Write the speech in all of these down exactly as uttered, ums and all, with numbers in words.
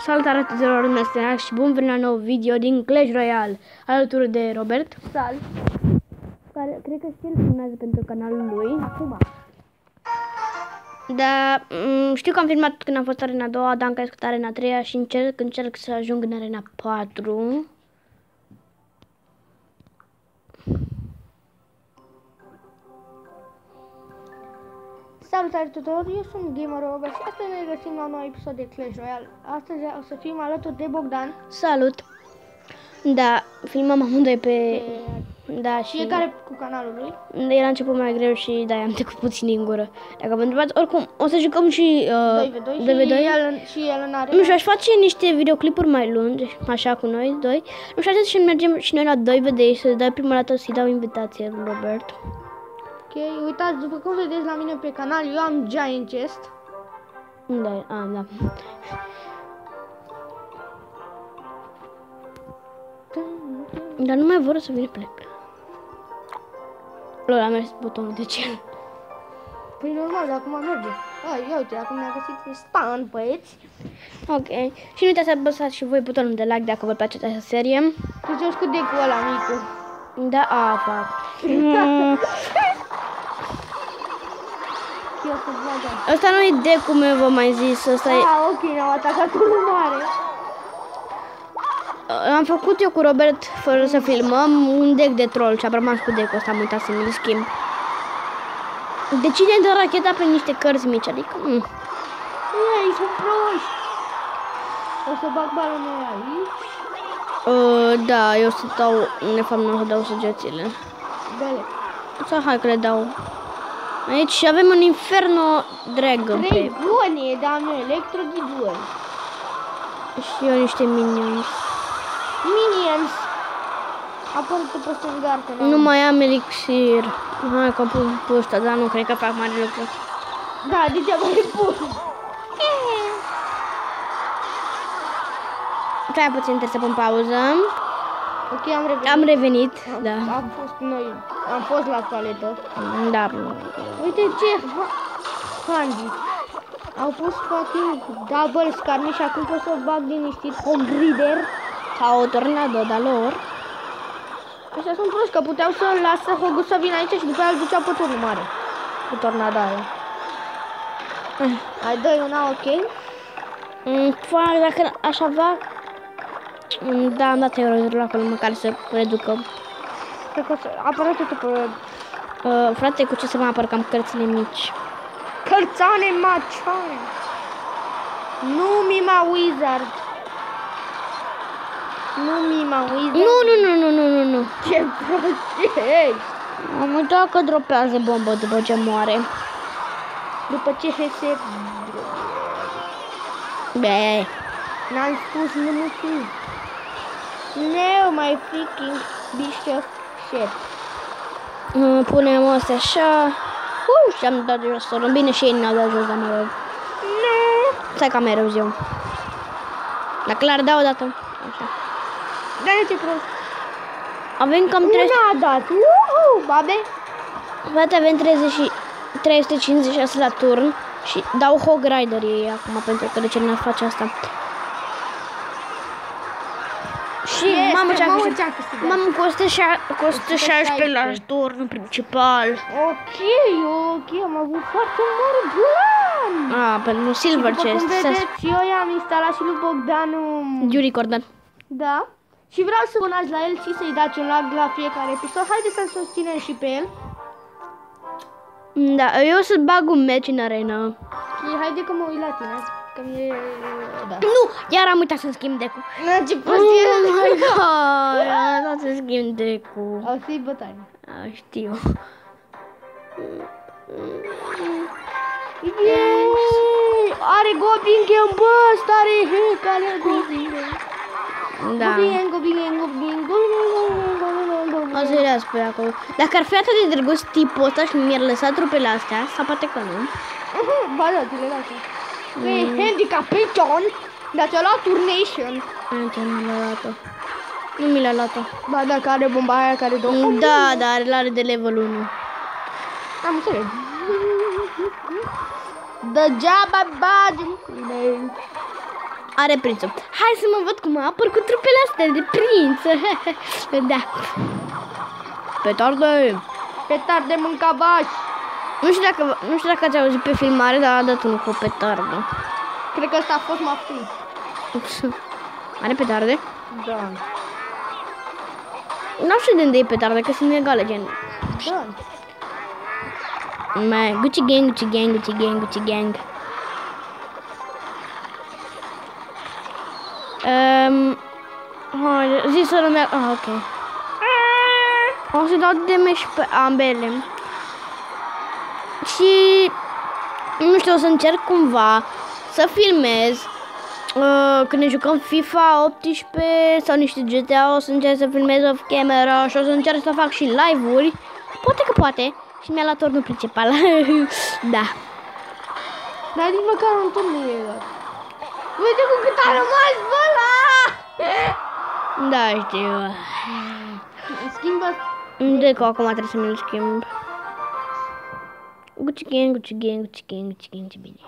Salutare tuturor, lumea este și bun venit la nou video din Clash Royale alături de Robert Sal, care cred că și el filmează pentru canalul lui acum. Da, știu că am filmat când am fost arena a doua, dar am crescut arena a treia și încerc, încerc să ajung în arena patru. Salutare tuturor, eu sunt Gamer Robert și astăzi ne găsim la un nou episod de Clash Royale. Astăzi o să fim alături de Bogdan. Salut! Da, filmăm amândoi pe... pe... Da, și... Fiecare cu canalul lui. Era început mai greu și da, am trecut puțin din gură. Dacă vă întrebați, oricum, o să jucăm și uh, doi v doi, doi v doi. Și el, și el în arena. Nu știu, aș face niște videoclipuri mai lungi, așa cu noi doi. Nu știu, așa și mergem și noi la doi v doi să dai prima dată să-i dau invitație lui Robert. Ok, uitați, după cum vedeți la mine pe canal, eu am Giant Chest. Da, a, da. Dar nu mai vor să vină plec. Lor, a mers butonul de ce? Păi normal, dar acum merge. A, ia uite, acum ne-a găsit stun, băieți. Ok, și nu uitați să apăsați și voi butonul de like dacă vă place această serie. Și joci cu decul ăla micu. Da, a, fac. Asta nu e de cum eu v-am mai zis, asta e... Ah, ok, ne-au atacat unul mare. Am făcut eu cu Robert, fără să filmăm, un deck de troll și am rămas cu deck-ul ăsta, am uitat să mi-l schimb. De cine dă racheta pe niște cărți mici, adică... Mm. Ei, sunt proști. O să bag balonul aici. Uh, da, eu să dau, de fapt nu o să dau săgețile. Dă-le. Sau hai că le dau. Aici avem un Inferno Dragon pe... Dragone, dar nu, electroghidul. Și eu niște minions. Minions. Apără-te pe stângartă. Nu mai am elixir. Hai că am pus pe ăsta, dar nu cred că fac mare lucru. Da, degeaba le pun. Stai puțin, trebuie să pun pauză. Ok, am revenit. Am revenit, am, da. Am fost noi, am fost la toaletă. Da. Uite ce handy. Au pus fucking double scarne și acum pot să bag liniștit o grider. Ca o tornado de-a lor. Așa sunt proști, că puteau să lasă Hogus să vină aici și după aia îl duceau pe turnul mare. Cu tornada aia. Hai, dă-i una, ok? Mm, dacă aș avea... Da, am dat euro acolo măcar să reducă. Cred că o să... Apără-te tu pe... Uh, frate, cu ce să mă apăr, că am cărțile mici. Cărțane macioane! Nu Mima Wizard! Nu Mima Wizard! Nu, nu, nu, nu, nu, nu, nu. Ce prost ești! Am uitat că dropează bombă după ce moare. După ce se... Be. N-am spus nimic. No, my freaking bishop shit. Uh, punem astea așa. Uh, și am dat jos. Bine, și ei n-au dat jos, dar mă rog. No. Stai că am mai rău eu. Dacă l-ar da odată. Așa. Dar ce prost. Avem cam trei sute... Nu a dat. Uhu, babe. Frate, avem treizeci și trei sute cincizeci și șase la turn. Și dau Hog Rider ei acum, pentru că de ce n-ar face asta. Și este, mamă ce-a mamă, câștigat. Mamă, cu o sută șaisprezece la turnul principal. Ok, ok, am avut foarte mare plan. Ah, pentru Silver Chest. Chest. Cum vedeți, eu i-am instalat și lui Bogdanu. Yuri Cordan. Da. Și vreau să abonați la el și să-i dați un like la fiecare episod. Haideți să-l susținem și pe el. Da, eu o să bag un match în arena. Și haide că mă uit la tine. Că mi-e... Da. Nu! Iar am uitat să-mi schimb deck-ul. Na, ce prost e! Oh my god! Am uitat să schimb deck-ul. O să-i bătani. Ah, știu. Yeee! Are Goblin Game, bă! Stare hack, are Goblin Game. Da. Goblin, Goblin, Goblin, Goblin, O să-i las pe acolo. Dacă ar fi atât de drăguț tipul ăsta și mi-ar lăsa trupele astea, sau poate că nu. Ba da, ți le lasă. Că e handicap pe John, dar ți-a luat turnation. Aici nu mi-a luat-o. Nu mi l-a luat-o. Ba da, că are bomba aia care două. Da, dar are de level unu. Am înțeles. Degeaba bagi. are prințul. Hai să mă văd cum apăr cu trupele astea de prinț. Da. Petarde. Petarde mâncabași. Nu știu dacă, nu știu dacă ați auzit pe filmare, dar a dat unul cu o petardă. Cred că ăsta a fost mafii. Are petarde? Da. Nu știu de unde e petarde, că sunt egale, gen. Da. Mai, Gucci gang, Gucci gang, Gucci gang, Gucci gang. Um, hai, zi să lumea... Ah, ok. O să dau de meși pe ambele. Și... Nu știu, o să încerc cumva să filmez uh, când ne jucăm FIFA optsprezece sau niște G T A, o să încerc să filmez off camera și o să încerc să fac și live-uri. Poate că poate. Și mi-a luat turnul principal. Da. Dar nici măcar un turn nu e luat. Uite cu cât a rămas, bă, la! Da, știu. Schimbă... De că acum trebuie să mi-l schimb. Gucci gang, Gucci gang, Gucci gang, Gucci gang, ce bine.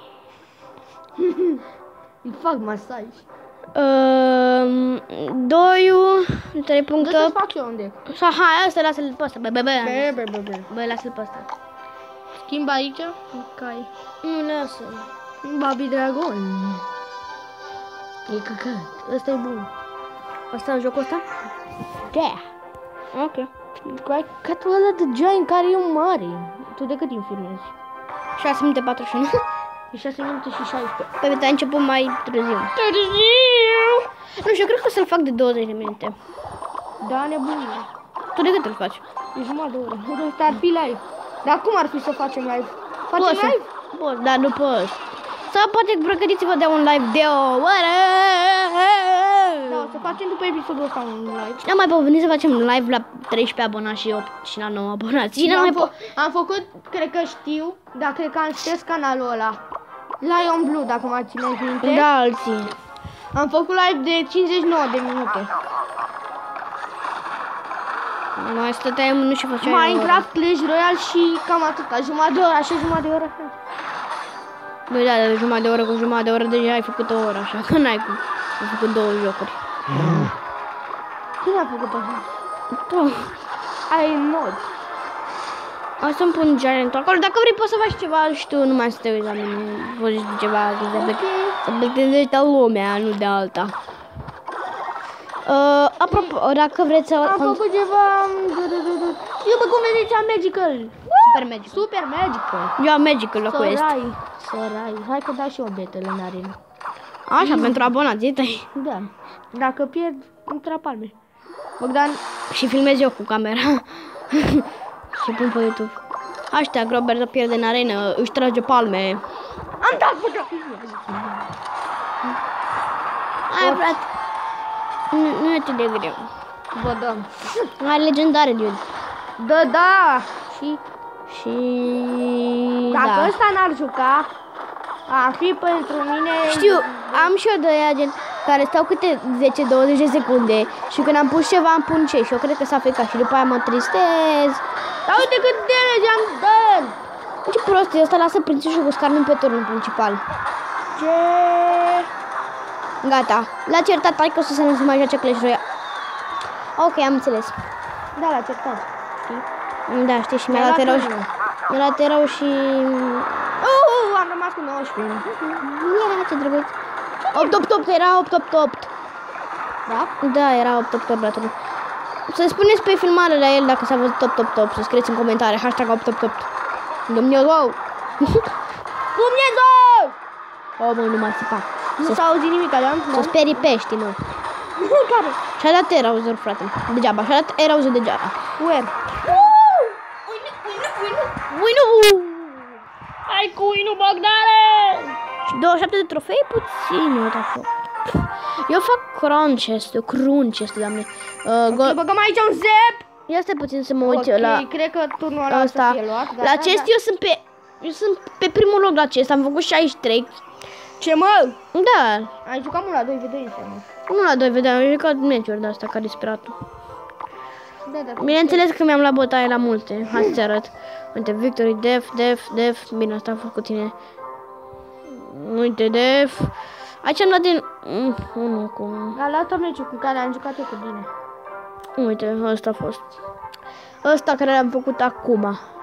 Îi fac masaj. Um, Doiu, trei puncte. Dă să fac eu unde. Sau hai, asta lasă-l pe ăsta. Bă, bă, bă. Bă, bă, bă, bă. Bă, lasă-l pe ăsta. Schimb aici. Cai. Nu, lasă. Babi Dragon. E căcat. Ăsta e bun. Asta e jocul ăsta? Da. Ok. Catul ăla de giant care e un mare. Tu de cât timp filmezi? șase minute patruzeci și unu. E șase minute și șaisprezece. Pe uite, a început mai târziu. Târziu! Nu știu, cred că o să-l fac de douăzeci de minute. Da, nebunile. Tu de cât îl faci? E jumătate de oră. Ăsta ar fi live. Dar cum ar fi să facem live? Facem Poți să- live? Poți, dar nu poți. Sau poate pregătiți-vă de un live de o oră. Da, o să facem după episodul ăsta un live. N-am mai povănit să facem live la treisprezece abonați și opt și la nouă abonați. Și n-am am, mai po- fă- am făcut, cred că știu, dar cred că am șters canalul ăla. Lion Blue, dacă mă țineți minte. Da, alții. Am făcut live de cincizeci și nouă de minute. Mai stăteam nu și făceam Minecraft, Clash Royale și cam atâta. Jumătate de oră, așa jumătate de oră. Băi, da, de jumătate de oră cu jumătate de oră deja ai făcut o oră, așa că n-ai cum. Ai făcut două jocuri. Cine a făcut așa? Tu. Ai mod. O să-mi pun giant acolo. Dacă vrei poți să faci ceva și tu numai să te uiți la mine. Vorbești de ceva, că să Ok. să bectezești lumea, nu de alta. Uh, apropo, dacă vreți să... Am făcut ceva... Eu pe cum vedeți am Magical. Super Magic. Super Magical. Eu am Magic-ul locuiesc. Sorai. Sorai. Hai că dau și eu betele în arena. Așa, pentru abonații tăi. Da. Dacă pierd, îmi trag palme. Bogdan, Și filmez eu cu camera. Și pun pe YouTube. Hashtag Robert să pierde în arenă, își trage palme. am dat pe cap. Hai, frate. Nu, nu e atât de greu. Bă, da. Hai, legendare, dude. Da, da. Și Și... dacă da. ăsta n-ar juca, ar fi pentru mine... Știu, am și eu de aia, gen, care stau câte zece douăzeci de secunde și când am pus ceva, am pun ce și eu cred că s-a fecat și după aia mă tristez. Dar uite cât de lege am dat! Ce prost e, ăsta lasă prințușul cu scarnul pe turnul principal. Ce? Gata, l-a certat taică să nu se mai joace Clash Royale. Ok, am înțeles. Da, l-a certat. Știi? Da, știi, și mi-a luat erou și... Mi-a luat erou și... Uh, am rămas cu nouăsprezece. Era ce drăguț. opt opt opt, era opt opt opt. Da? Da, era opt opt opt la turnul. Să spuneți pe filmare la el dacă s-a văzut opt opt opt, să scrieți în comentarii, hashtag opt opt opt. Dumnezeu! Dumnezeu! O, mă, nu mai țipa. Nu s-a auzit nimic, da? Să sperii peștii, mă. Care? Și-a dat erauzer, frate. Degeaba, și-a dat erauzer degeaba. Where? Ui, nu! Hai cu Inu Bogdane! Și douăzeci și șapte de trofei, puțin, eu te fac. Eu fac crown chest, eu crown chest, doamne. Uh, Okay, băgăm aici un zep! Ia stai puțin să mă uit Ok, la cred că turnul ăla o să asta. fie luat. La chest eu sunt pe... Eu sunt pe primul loc la chest, am făcut șaizeci și trei. Ce, mă? Da, Ai jucat mult la doi v doi înseamnă. nu la doi, vedeam, am jucat meciuri de astea ca disperatul. Da, da. Bineînțeles că mi-am luat bătaie la multe, hai să-ți arăt. Uite, Victory, Def, Def, Def, bine, asta a fost cu tine. Uite, Def. Aici am dat din Mm, unul cu... A luat meciul cu care am jucat eu cu bine. Uite, ăsta a fost. Ăsta care l-am făcut acum.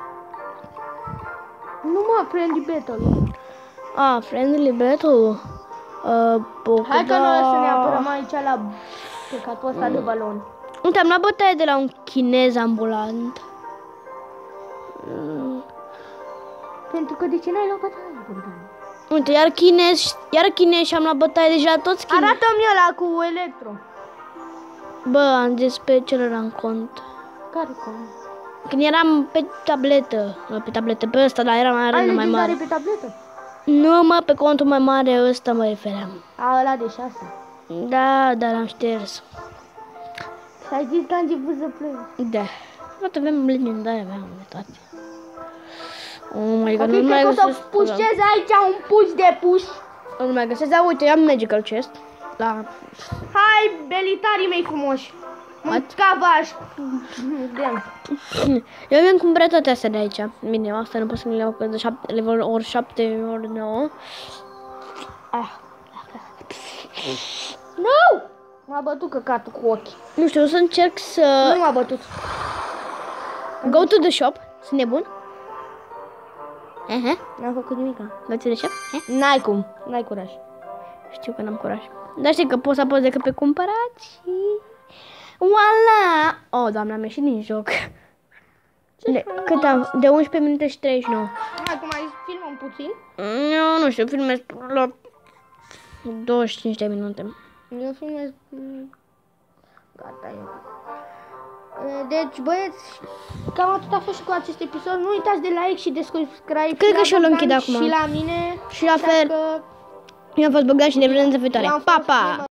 Nu mă, Friendly Battle. Ah, Friendly Battle. Uh, Hai că da. noi să ne apărăm aici la păcatul ăsta de balon. Uite, am luat bătaie de la un chinez ambulant. Mm. Pentru că de ce n-ai luat bătaie, Bogdan? Uite, iar chinez, iar chinez și am luat bătaie deja toți chinezi. Arată-mi ăla cu electro. Bă, am zis pe celălalt cont. Care cum? Când eram pe tabletă, nu pe tabletă, pe ăsta, dar era mai Ai mai mare. legendare pe tabletă? Nu, mă, pe contul mai mare ăsta mă refeream. A, ăla de șase. Da, dar l-am șters. S-ai zis că a început să pleci. Da. Poate avem legendare, aveam toate. Oh my god, Ok, nu mai cred că o să găsesc. pușez aici un puș de puș. Nu mai găsesc, dar uite, am magical chest. La... Hai, belitarii mei frumoși. Mâncavaș. Eu mi-am cumpărat toate astea de aici. Bine, asta nu pot să mi le iau, că de șapte, level ori șapte, ori nouă. Ah. Nu! M-a bătut căcatul cu ochii. Nu știu, o să încerc să... Nu m-a bătut. Go to the shop. Sunt nebun? Aha. N-am făcut nimica. Go to the shop? Eh? N-ai cum. N-ai curaj. Știu că n-am curaj. Dar știi că pot să apăs decât pe cumpărat și... Voila! Oh, doamne, am ieșit din joc. De, cât am? De unsprezece minute și treizeci și nouă. Hai, cum ai filmăm puțin? Eu nu știu, filmez la douăzeci și cinci de minute. Eu filmez... Gata, eu. Deci, băieți, cam atât a fost și cu acest episod. Nu uitați de like și de subscribe. Cred că și eu îl închid acum. acum. Și la mine. Și la fel. Că... Eu am fost Bogdan și ne vedem data viitoare. Eu am Pa, fost pa! Nemo.